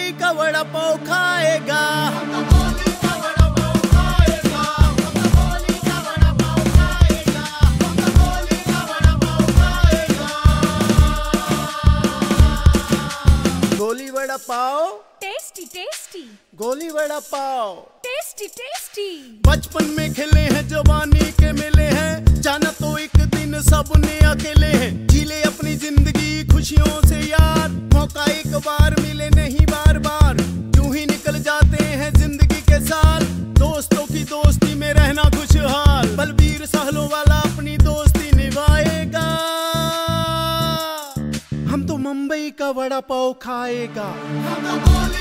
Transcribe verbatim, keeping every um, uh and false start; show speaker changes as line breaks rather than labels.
मुंबई का वड़ा पाव खाएगा। गोली वड़ा पाव
टेस्टी टेस्टी,
गोली वड़ा पाव
टेस्टी टेस्टी।
बचपन में खेले हैं, जवानी के मिले हैं, जाना तो एक दिन सबने अकेले हैं। जीले अपनी जिंदगी खुशियों से यार, मौका एक बार मिले नहीं बार बार। यूं ही निकल जाते हैं जिंदगी के साल, दोस्तों की दोस्ती में रहना खुशहाल। बलवीर सालों वाला अपनी दोस्ती निभाएगा, हम तो मुंबई का वड़ा पाव खाएगा।